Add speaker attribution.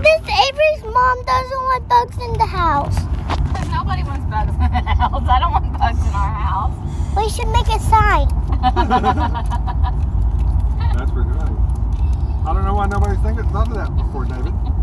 Speaker 1: This Avery's mom doesn't want bugs in the house.
Speaker 2: Nobody wants bugs in the house. I don't want bugs in our house.
Speaker 1: We should make a sign.
Speaker 3: That's pretty right. I don't know why nobody's thought of that before, David.